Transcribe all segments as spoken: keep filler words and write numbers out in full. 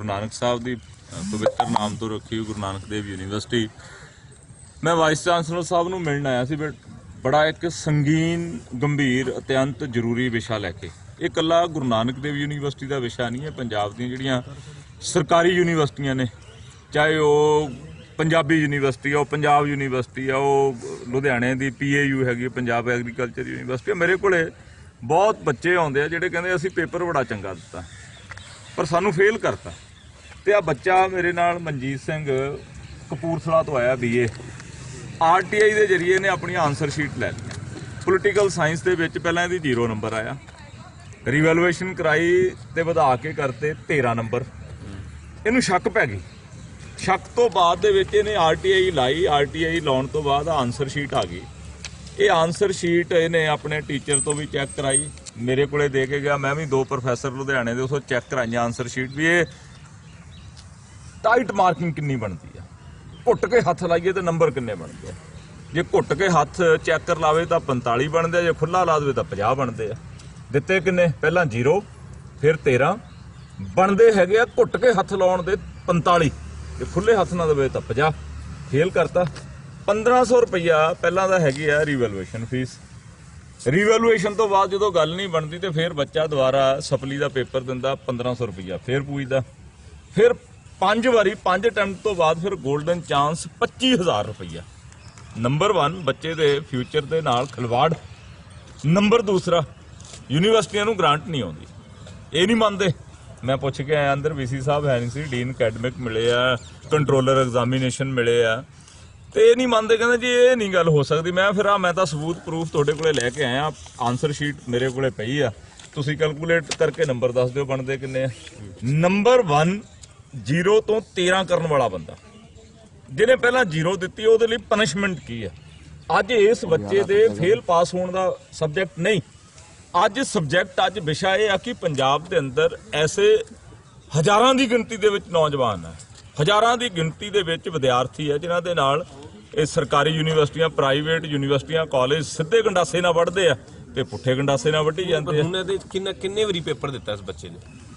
गुरु नानक साहब की पवित्र नाम तो रखी हुई गुरु नानक देव यूनीवर्सिटी। मैं वाइस चांसलर साहब नूं मिलण आया सी, बड़ा एक संगीन गंभीर अत्यंत जरूरी विषा लैके। ये कला गुरु नानक देव यूनीवर्सिटी का विषा नहीं है। पंजाब दी जिहड़ियां सरकारी यूनीवर्सिटियां ने, चाहे वो पंजाबी यूनीवर्सिटी है, पंजाब यूनीवर्सिटी है, वो लुधियाने की पी ए यू हैगी पंजाब एग्रीकल्चर यूनीवर्सिटी। मेरे को बहुत बच्चे आउंदे आ जिहड़े कहंदे असीं पेपर बड़ा चंगा दिता पर सानू फेल करता। तो आ बच्चा मेरे नाल मनजीत सिंह कपूरथला तो आया B A R T I के जरिए ने अपनी आंसर शीट लै ली। पोलिटिकल साइंस के विच पहलां इहदी जीरो नंबर आया, रिवैल्यूएशन कराई तो वधा के करते तेरह नंबर। इनू शक पै गई। शक तो बाद दे विच इहने आर टी आई लाई। आर टी आई लाउण तो बाद आंसर शीट आ गई। ये आंसर शीट इन्हें अपने टीचर तो भी चैक कराई, मेरे को दे के गया। मैं भी दो प्रोफैसर लुधियाने दे उसों चैक कराई आंसर शीट भी। ये टाइट मार्किंग कितनी बनती है, घुट के हथ लाइए तो नंबर किन्ने बनते हैं। जे घुट के हथ चैक कर लावे तो पंताली बनते हैं, जे खुला ला दे तो पचास बनते हैं। दिते किन्ने, पहला जीरो फिर तेरह बनते है। घुट के हथ लाउण दे पंताली, जे खुले हथ ना दे तो पचास। फेल करता। पंद्रह सौ रुपया पहला तो हैगी है रिवैल्यूएशन फीस। रिवैल्यूएशन तो बाद जो गल नहीं बनती तो फिर बच्चा दोबारा सपली का पेपर दिंदा, पंद्रह सौ रुपया फिर पूछता। फिर पांच वारी पांच अटैम्प्ट तो बाद फिर गोल्डन चांस पच्ची हज़ार रुपया। नंबर वन बच्चे दे फ्यूचर के नाल खिलवाड़। नंबर दूसरा यूनीवर्सिटियां नूं ग्रांट नहीं आउंदी, ये नहीं मानते। मैं पुछ के आया अंदर वी सी साहब है नहीं सी, डीन अकैडमिक मिले आ, कंट्रोलर एग्जामीनेशन मिले आ, तो ये नहीं मानते। कहते जी ये नहीं गल हो सकती। मैं फिर आ मैं तो सबूत प्रूफ तुहाडे कोले लैके आया। आंसर शीट मेरे कोले पई आ, तुसीं कैलकुलेट करके नंबर दस दिओ बनते किन्ने। नंबर वन जीरो तो तेरह करने वाला बंदा जिन्हें पहला जीरो दिती, उहदे लई पनिशमेंट की है। अज इस बच्चे दे फेल पास होने का सबजैक्ट नहीं, अज सबजैक्ट अज विषा यह कि पंजाब के अंदर ऐसे हज़ारां की गिनती दे विच नौजवान है, हज़ारां की गिनती दे विच विद्यार्थी है जिन्हां दे नाल ਇਹ सरकारी यूनीवर्सिटियां प्राइवेट यूनीवर्सिटियां कॉलेज सीधे गंडासे नाल वढ़दे आ ते पुट्ठे गंडासे नाल वढ़ी जांदे आ। हुण दे किन्ना किन्ने वारी पेपर दिता इस बच्चे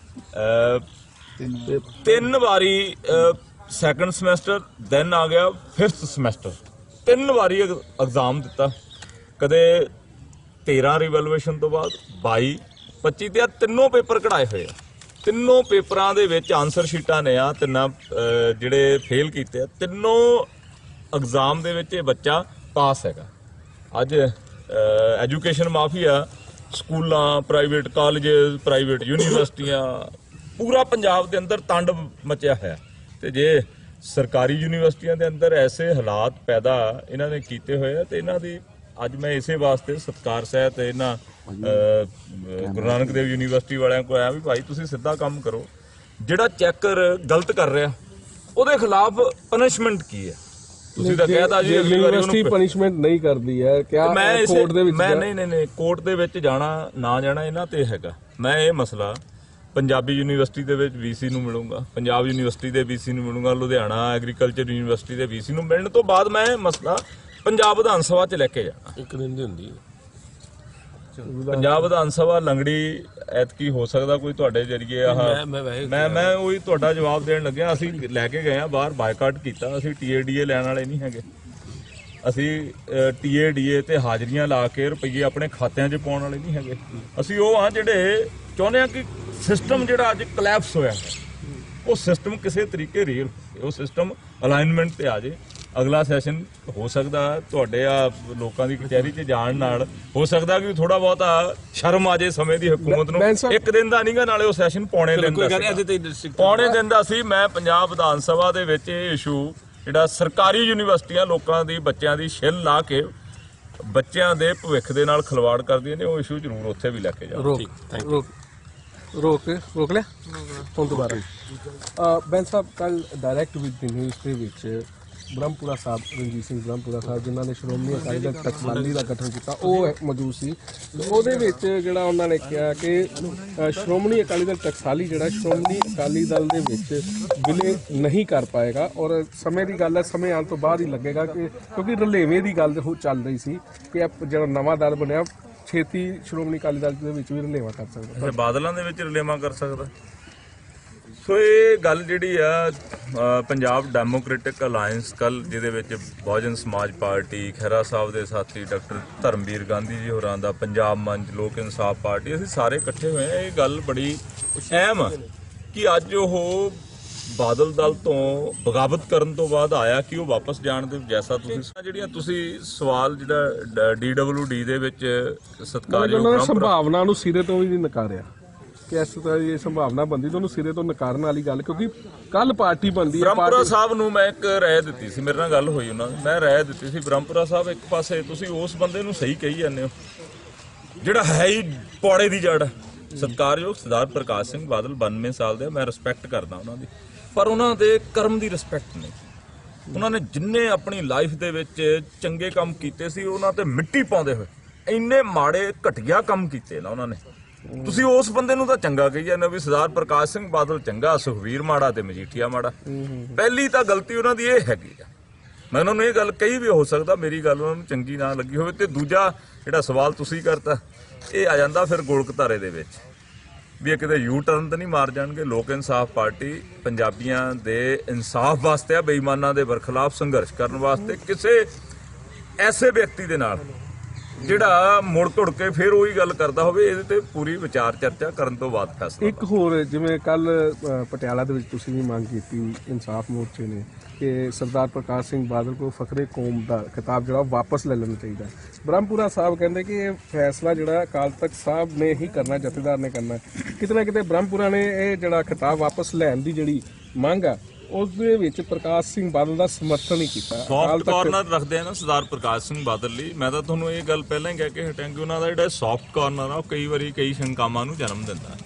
ने? तीन वारी सैकंड समैसटर, दैन आ गया फिफ्थ समैसटर, तीन वारी एग्जाम दिता। कदे तेरह रिवैल्यूएशन तो बाद बाई पच्ची ते तीनों पेपर कढ़ाए हुए आ। ਤਿੰਨੋਂ पेपरां दे विच आंसर शीटां ने आ तिन्ना जिहड़े फेल कीते आ, तिन्नों एग्जाम दे विच बच्चा पास हैगा। अज एजुकेशन माफिया स्कूलां, प्राइवेट कॉलेज, प्राइवेट यूनीवर्सिटियां पूरा पंजाब के अंदर तांडव मचिया है। ते जे सरकारी यूनीवर्सिटियां के अंदर ऐसे हालात पैदा इन्हां ने कीते होए आ, ते इन्हां दी अज मैं इसे वास्ते सत्कार सहित इन्हां गुरु नानक देव यूनीवर्सिटी वाले को आया भी भाई तुसीं सीधा काम करो, जिहड़ा चैकर गलत कर रहा ਉਹਦੇ खिलाफ पनिशमेंट की है। ਤੁਸੀਂ ਤਾਂ ਕਹਿਤਾ ਜੀ ਯੂਨੀਵਰਸਿਟੀ ਪਨਿਸ਼ਮੈਂਟ ਨਹੀਂ ਕਰਦੀ ਹੈ ਕਿਆ ਕੋਰਟ ਦੇ ਵਿੱਚ? ਮੈਂ ਨਹੀਂ ਨਹੀਂ ਨਹੀਂ ਕੋਰਟ ਦੇ ਵਿੱਚ ਜਾਣਾ ਨਾ ਜਾਣਾ ਇਹਨਾਂ ਤੇ ਹੈਗਾ। ਮੈਂ ਇਹ ਮਸਲਾ ਪੰਜਾਬੀ ਯੂਨੀਵਰਸਿਟੀ ਦੇ ਵਿੱਚ ਵੀਸੀ ਨੂੰ ਮਿਲੂੰਗਾ, ਪੰਜਾਬ ਯੂਨੀਵਰਸਿਟੀ ਦੇ ਵੀਸੀ ਨੂੰ ਮਿਲੂੰਗਾ, ਲੁਧਿਆਣਾ ਐਗਰੀਕਲਚਰ ਯੂਨੀਵਰਸਿਟੀ ਦੇ ਵੀਸੀ ਨੂੰ ਮਿਲਣ ਤੋਂ ਬਾਅਦ ਮੈਂ ਮਸਲਾ ਪੰਜਾਬ ਵਿਧਾਨ ਸਭਾ 'ਚ ਲੈ ਕੇ ਜਾਣਾ। ਇੱਕ ਦਿਨ ਦੀ ਹੁੰਦੀ ਹੈ ਪੰਜਾਬ ਵਿਧਾਨ ਸਭਾ ਲੰਗੜੀ ਐਤਕੀ ਹੋ ਸਕਦਾ ਕੋਈ ਤੁਹਾਡੇ ਜਰੀਏ ਆਹ ਮੈਂ ਮੈਂ ਉਹੀ ਤੁਹਾਡਾ ਜਵਾਬ ਦੇਣ ਲੱਗਿਆ। ਅਸੀਂ ਲੈ ਕੇ ਗਏ ਆ ਬਾਹਰ, ਬਾਈਕਾਟ ਕੀਤਾ। ਅਸੀਂ ਟੀ ਏ ਡੀ ਏ ਲੈਣ ਵਾਲੇ ਨਹੀਂ ਹੈਗੇ। ਅਸੀਂ ਟੀ ਏ ਡੀ ਏ ਤੇ ਹਾਜ਼ਰੀਆਂ ਲਾ ਕੇ ਰੁਪਈਏ ਆਪਣੇ ਖਾਤਿਆਂ 'ਚ ਪਾਉਣ ਵਾਲੇ ਨਹੀਂ ਹੈਗੇ। ਅਸੀਂ ਉਹ ਆ ਜਿਹੜੇ ਚਾਹੁੰਦੇ ਆ ਕਿ ਸਿਸਟਮ ਜਿਹੜਾ ਅੱਜ ਕਲੈਪਸ ਹੋਇਆ ਉਹ ਸਿਸਟਮ ਕਿਸੇ ਤਰੀਕੇ ਰੀਅਲ ਉਹ ਸਿਸਟਮ ਅਲਾਈਨਮੈਂਟ ਤੇ ਆ ਜੇ। अगला सैशन हो सकता तुहाडे आ लोकां दी कचहरी च जाण नाल हो सकता कि थोड़ा बहुत शर्म आ जाए समय दी हुकूमत नूं। एक दिन दा नहींगा, नाले वो सैशन पौने दिन दा पौने दिन दा सी। मैं पंजाब विधान सभा दे विच इशू जिहड़ा सरकारी यूनीवर्सिटियां लोकां दी बच्चों की छिल ला के बच्चों के भविख दे नाल खिलवाड़ करदियां ने, वो इशू जरूर उत्थे भी लैके जाओ। रोक रोक लिया हुण दोबारा। बैन साहब कल डायरैक्ट विद द न्यूज़ दे विच ब्रह्मपुरा साहब रंजीत सिंह ब्रह्मपुरा साहब जिन्होंने श्रोमणी अकाली दल टकसाली का गठन किया वो मौजूद सी। ਉਹਦੇ ਵਿੱਚ ਜਿਹੜਾ ਉਹਨਾਂ ਨੇ ਕਿਹਾ ਕਿ ਸ਼੍ਰੋਮਣੀ ਅਕਾਲੀ ਦਲ ਟਕਸਾਲੀ ਜਿਹੜਾ ਸ਼੍ਰੋਮਣੀ ਅਕਾਲੀ ਦਲ ਦੇ ਵਿੱਚ ਵਿਲੇ ਨਹੀਂ ਕਰ ਪਾਏਗਾ ਔਰ ਸਮੇਂ ਦੀ ਗੱਲ ਹੈ, ਸਮੇਂ ਆਉਣ ਤੋਂ ਬਾਅਦ ਹੀ ਲੱਗੇਗਾ ਕਿ ਕਿਉਂਕਿ ਰਲੇਵੇਂ ਦੀ ਗੱਲ ਉਹ ਚੱਲ ਰਹੀ ਸੀ ਕਿ ਜਿਹੜਾ ਨਵਾਂ ਦਲ ਬਣਿਆ ਛੇਤੀ ਸ਼੍ਰੋਮਣੀ ਅਕਾਲੀ ਦਲ ਦੇ ਵਿੱਚ ਵੀ ਰਲੇਵਾਂ ਕਰ ਸਕਦਾ। ਬਾਦਲਾਂ ਦੇ ਵਿੱਚ ਰਲੇਵਾਂ ਕਰ ਸਕਦਾ। ਸੋ ਇਹ ਗੱਲ ਜਿਹੜੀ ਆ ਅ, ਪੰਜਾਬ ਡੈਮੋਕ੍ਰੈਟਿਕ ਅਲਾਇੰਸ ਕੱਲ ਜਿਹਦੇ ਵਿੱਚ ਬਹੁਜਨ ਸਮਾਜ ਪਾਰਟੀ, ਖਹਿਰਾ ਸਾਹਿਬ ਦੇ ਸਾਥੀ ਡਾਕਟਰ ਧਰਮਵੀਰ ਗਾਂਧੀ ਜੀ ਹੋਰਾਂ ਦਾ, ਪੰਜਾਬ ਮੰਚ, ਲੋਕ ਇਨਸਾਫ ਪਾਰਟੀ, ਅਸੀਂ ਸਾਰੇ ਇਕੱਠੇ ਹੋਏ ਆ। ਇਹ ਗੱਲ ਬੜੀ ਅਹਿਮ ਆ ਕਿ ਅੱਜ ਉਹ ਬਾਦਲ ਦਲ ਤੋਂ ਬਗਾਵਤ ਕਰਨ ਤੋਂ ਬਾਅਦ ਆਇਆ ਕਿ ਉਹ ਵਾਪਸ ਜਾਣ ਦੇ, ਜੈਸਾ ਤੁਸੀਂ ਜਿਹੜੀਆਂ ਤੁਸੀਂ ਸਵਾਲ ਜਿਹੜਾ ਡੀ ਡਬਲਯੂ ਡੀ ਦੇ ਵਿੱਚ ਸਤਿਕਾਰਯੋਗ ਉਹਨਾਂ ਨੇ ਸੰਭਾਵਨਾ ਨੂੰ ਸਿਰੇ ਤੋਂ ਵੀ ਨਹੀਂ ਨਕਾਰਿਆ ਕਿ ਇਸ ਤਰ੍ਹਾਂ ਦੀ ਸੰਭਾਵਨਾ ਬੰਦੀ ਤੋਂ ਉਹਨੂੰ ਸਿਰੇ ਤੋਂ ਨਕਾਰਨ ਵਾਲੀ ਗੱਲ, ਕਿਉਂਕਿ ਕੱਲ ਪਾਰਟੀ ਬਣਦੀ ਹੈ। ਬ੍ਰਹਮਪੁਰਾ ਸਾਹਿਬ ਨੂੰ ਮੈਂ ਇੱਕ ਰਾਏ ਦਿੱਤੀ ਸੀ, ਮੇਰੇ ਨਾਲ ਗੱਲ ਹੋਈ ਉਹਨਾਂ ਦੀ, ਮੈਂ ਰਾਏ ਦਿੱਤੀ ਸੀ ਬ੍ਰਹਮਪੁਰਾ ਸਾਹਿਬ ਇੱਕ ਪਾਸੇ ਤੁਸੀਂ ਉਸ ਬੰਦੇ ਨੂੰ ਸਹੀ ਕਹੀ ਜਾਂਦੇ ਹੋ ਜਿਹੜਾ ਹੈ ਹੀ ਪੌੜੇ ਦੀ ਜੜ। ਸਤਿਕਾਰਯੋਗ ਸਰਦਾਰ ਪ੍ਰਕਾਸ਼ ਸਿੰਘ ਬਾਦਲ ਬਾਨਵੇਂ ਸਾਲ ਦੇ, ਮੈਂ ਰਿਸਪੈਕਟ ਕਰਦਾ ਉਹਨਾਂ ਦੀ, ਪਰ ਉਹਨਾਂ ਦੇ ਕਰਮ ਦੀ ਰਿਸਪੈਕਟ ਨਹੀਂ। ਉਹਨਾਂ ਨੇ ਜਿੰਨੇ ਆਪਣੀ ਲਾਈਫ ਦੇ ਵਿੱਚ ਚੰਗੇ ਕੰਮ ਕੀਤੇ ਸੀ ਉਹਨਾਂ ਤੇ ਮਿੱਟੀ ਪਾਉਂਦੇ ਹੋਏ ਇੰਨੇ ਮਾੜੇ ਘਟੀਆ ਕੰਮ ਕੀਤੇ ਨਾ ਉਹਨਾਂ ਨੇ। ਤੁਸੀਂ ਉਸ ਬੰਦੇ ਨੂੰ ਤਾਂ ਚੰਗਾ ਕਹੀ ਜਾਂਦੇ ਹੋ ਵੀ ਸਰਦਾਰ ਪ੍ਰਕਾਸ਼ ਸਿੰਘ ਬਾਦਲ ਚੰਗਾ, ਸੁਖਵੀਰ ਮਾੜਾ ਤੇ ਮਜੀਠੀਆ ਮਾੜਾ। ਪਹਿਲੀ ਤਾਂ ਗਲਤੀ ਉਹਨਾਂ ਦੀ ਇਹ ਹੈਗੀ ਆ। ਮੈਂ ਉਹਨਾਂ ਨੂੰ ਇਹ ਗੱਲ ਕਹੀ ਵੀ ਹੋ ਸਕਦਾ ਮੇਰੀ ਗੱਲ ਉਹਨਾਂ ਨੂੰ ਚੰਗੀ ਨਾ ਲੱਗੀ ਹੋਵੇ। ਤੇ ਦੂਜਾ ਜਿਹੜਾ ਸਵਾਲ ਤੁਸੀਂ ਕਰਤਾ, ਇਹ ਆ ਜਾਂਦਾ ਫਿਰ ਗੋਲਕ-ਧਾਰੇ ਦੇ ਵਿੱਚ ਵੀ ਇਹ ਕਿਤੇ ਯੂ ਟਰਨ ਤਾਂ ਨਹੀਂ ਮਾਰ ਜਾਣਗੇ। ਲੋਕ ਇਨਸਾਫ ਪਾਰਟੀ ਪੰਜਾਬੀਆਂ ਦੇ ਇਨਸਾਫ ਵਾਸਤੇ ਆ, ਬੇਈਮਾਨਾਂ ਦੇ ਬਰਖਲਾਫ ਸੰਘਰਸ਼ ਕਰਨ ਵਾਸਤੇ। ਕਿਸੇ ਐਸੇ ਵਿਅਕਤੀ ਦੇ ਨਾਲ ਜਿਹੜਾ ਮੁੜ ਤੁੜ ਕੇ ਫਿਰ ਉਹੀ ਗੱਲ ਕਰਦਾ ਹੋਵੇ, ਇਹਦੇ ਤੇ ਪੂਰੀ ਵਿਚਾਰ ਚਰਚਾ ਕਰਨ ਤੋਂ ਬਾਅਦ ਫੈਸਲਾ। ਇੱਕ ਹੋਰ, ਜਿਵੇਂ ਕੱਲ ਪਟਿਆਲਾ ਦੇ ਵਿੱਚ ਤੁਸੀਂ ਵੀ ਮੰਗ ਕੀਤੀ ਇਨਸਾਫ ਮੋਰਚੇ ਨੇ ਕਿ ਸਰਦਾਰ ਪ੍ਰਕਾਸ਼ ਸਿੰਘ ਬਾਦਲ ਕੋ ਫਖਰੇ ਕੌਮ ਦਾ ਖਿਤਾਬ ਜਿਹੜਾ ਵਾਪਸ ਲੈ ਲੈਣਾ ਚਾਹੀਦਾ। ਬ੍ਰਹਮਪੁਰਾ ਸਾਹਿਬ ਕਹਿੰਦੇ ਕਿ ਇਹ ਫੈਸਲਾ ਜਿਹੜਾ ਅਕਾਲ ਤਖਤ ਸਾਹਿਬ ਨੇ ਹੀ ਕਰਨਾ, ਜਥੇਦਾਰ ਨੇ ਕਰਨਾ। ਕਿਤੇ ਨਾ ਕਿਤੇ ਬ੍ਰਹਮਪੁਰਾ ਨੇ ਇਹ ਜਿਹੜਾ ਖਿਤਾਬ ਵਾਪਸ ਲੈਣ ਦੀ ਜਿਹੜੀ ਮੰਗ ਆ ਉਹਦੇ ਵਿੱਚ ਪ੍ਰਕਾਸ਼ ਸਿੰਘ ਬਾਦਲ ਦਾ ਸਮਰਥਨ ਹੀ ਕੀਤਾ। ਸੌਫਟ ਕਾਰਨਰ ਰੱਖਦੇ ਆ ਨਾ ਸਰਦਾਰ ਪ੍ਰਕਾਸ਼ ਸਿੰਘ ਬਾਦਲ ਲਈ। ਮੈਂ ਤਾਂ ਤੁਹਾਨੂੰ ਇਹ ਗੱਲ ਪਹਿਲਾਂ ਹੀ ਕਹਿ ਕੇ ਹਟਾਂ ਕਿ ਉਹਨਾਂ ਦਾ ਜਿਹੜਾ ਸੌਫਟ ਕਾਰਨਰ ਆ ਉਹ ਕਈ ਵਾਰੀ ਕਈ ਸ਼ੰਕਾਵਾਂ ਨੂੰ ਜਨਮ ਦਿੰਦਾ।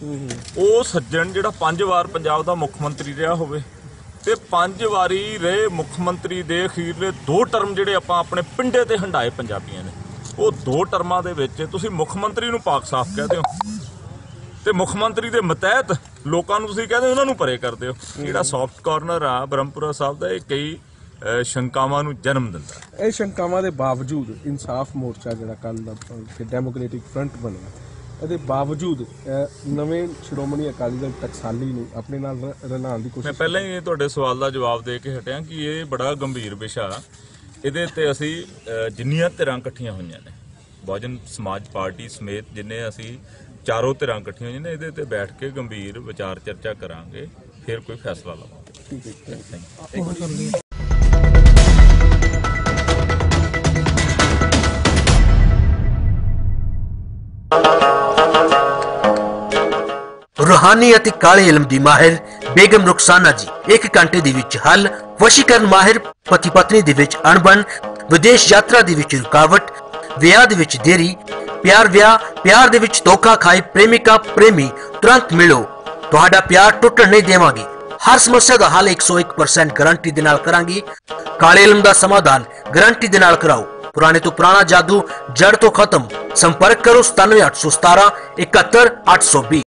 ਉਹ ਸੱਜਣ ਜਿਹੜਾ ਪੰਜ ਵਾਰ ਪੰਜਾਬ ਦਾ ਮੁੱਖ ਮੰਤਰੀ ਰਿਹਾ ਹੋਵੇ ਤੇ ਪੰਜ ਵਾਰੀ ਰਹੇ ਮੁੱਖ ਮੰਤਰੀ ਦੇ ਅਖੀਰਲੇ ਦੋ ਟਰਮ ਜਿਹੜੇ ਆਪਾਂ ਆਪਣੇ ਪਿੰਡੇ ਤੇ ਹੰਡਾਏ ਪੰਜਾਬੀਆਂ ਨੇ, ਉਹ ਦੋ ਟਰਮਾਂ ਦੇ ਵਿੱਚ ਤੁਸੀਂ ਮੁੱਖ ਮੰਤਰੀ ਨੂੰ ਪਾਕ ਸਾਫ਼ ਕਹਦੇ ਹੋ ਤੇ ਮੁੱਖ ਮੰਤਰੀ ਦੇ ਮਤਹਿਤ ਲੋਕਾਂ ਨੂੰ ਤੁਸੀਂ ਕਹਿੰਦੇ ਉਹਨਾਂ ਨੂੰ ਪਰੇ ਕਰਦੇ ਹੋ। ਜਿਹੜਾ ਸੌਫਟ ਕਾਰਨਰ ਆ ਬ੍ਰਹਮਪੁਰਾ ਸਾਹਿਬ ਦਾ, ਇਹ ਕਈ ਸ਼ੰਕਾਵਾਂ ਨੂੰ ਜਨਮ ਦਿੰਦਾ। ਇਹ ਸ਼ੰਕਾਵਾਂ ਦੇ ਬਾਵਜੂਦ ਇਨਸਾਫ ਮੋਰਚਾ ਜਿਹੜਾ ਕੱਲ ਦਾ ਡੈਮੋਕ੍ਰੈਟਿਕ ਫਰੰਟ ਬਣਿਆ, ਇਹਦੇ ਬਾਵਜੂਦ ਨਵੇਂ ਸ਼੍ਰੋਮਣੀ ਅਕਾਲੀ ਦਲ ਟਕਸਾਲੀ ਨੂੰ ਆਪਣੇ ਨਾਲ ਰਲਾਉਣ ਦੀ ਕੋਸ਼ਿਸ਼। ਮੈਂ ਪਹਿਲਾਂ ਹੀ ਤੁਹਾਡੇ ਸਵਾਲ ਦਾ ਜਵਾਬ ਦੇ ਕੇ ਹਟਿਆ ਕਿ ਇਹ ਬੜਾ ਗੰਭੀਰ ਵਿਸ਼ਾ। ਇਹਦੇ ਤੇ ਅਸੀਂ ਜਿੰਨੀਆਂ ਧਿਰਾਂ ਇਕੱਠੀਆਂ ਹੋਈਆਂ ਨੇ, ਬਹੁਜਨ ਸਮਾਜ ਪਾਰਟੀ ਸਮੇਤ ਜਿੰਨੇ ਅਸੀਂ ਚਾਰੋਂ ਧਿਰਾਂ ਇਕੱਠੀਆਂ ਹੋਈਆਂ ਨੇ, ਇਹਦੇ ਤੇ ਬੈਠ ਕੇ ਗੰਭੀਰ ਵਿਚਾਰ ਚਰਚਾ ਕਰਾਂਗੇ, ਫਿਰ ਕੋਈ ਫੈਸਲਾ ਲਵਾਂਗੇ। ਠੀਕ ਹੈ, ਥੈਂਕ ਯੂ। रूहानी ਅਤੇ ਕਾਲੇ ਇਲਮ ਦੀ ਮਾਹਿਰ ਬੇਗਮ ਰੁਖਸਾਨਾ ਜੀ ਇੱਕ ਘੰਟੇ ਦੇ ਵਿੱਚ ਹੱਲ। ਵਸ਼ੀਕਰਨ ਮਾਹਿਰ ਪਤੀ ਪਤਨੀ ਦੇ ਵਿੱਚ ਅਣਬਣ, ਵਿਦੇਸ਼ ਯਾਤਰਾ ਦੇ ਵਿੱਚ ਰੁਕਾਵਟ, ਵਿਆਹ ਦੇ ਵਿੱਚ ਦੇਰੀ, ਪਿਆਰ ਵਿਆਹ ਪਿਆਰ ਦੇ ਵਿੱਚ ਧੋਖਾ ਖਾਏ ਪ੍ਰੇਮਿਕਾ ਪ੍ਰੇਮੀ, ਤੁਰੰਤ ਮਿਲੋ, ਤੁਹਾਡਾ ਪਿਆਰ ਟੁੱਟਣ ਨਹੀਂ ਦੇਵਾਂਗੇ। ਹਰ ਸਮੱਸਿਆ ਦਾ ਹੱਲ ਇੱਕ ਸੌ ਇੱਕ ਪਰਸੈਂਟ ਗਾਰੰਟੀ ਦੇ ਨਾਲ ਕਰਾਂਗੇ। ਕਾਲੇ ਇਲਮ ਦਾ ਸਮਾਧਾਨ ਗਾਰੰਟੀ ਦੇ ਨਾਲ ਕਰਾਓ। ਪੁਰਾਣੇ ਤੋਂ ਪੁਰਾਣਾ ਜਾਦੂ, ਜੜ ਤੋਂ ਖਤਮ। ਸੰਪਰਕ ਕਰੋ ਸਤਾਨਵੇਂ ਅੱਠ ਸੌ ਸਤਾਰਾਂ ਇਕਹੱਤਰ ਅੱਠ ਸੌ ਵੀਹ।